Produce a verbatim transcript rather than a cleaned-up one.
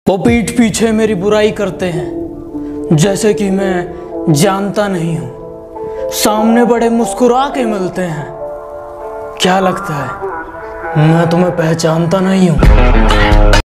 वो पीठ पीछे मेरी बुराई करते हैं जैसे कि मैं जानता नहीं हूँ। सामने बड़े मुस्कुरा के मिलते हैं। क्या लगता है मैं तुम्हें पहचानता नहीं हूँ?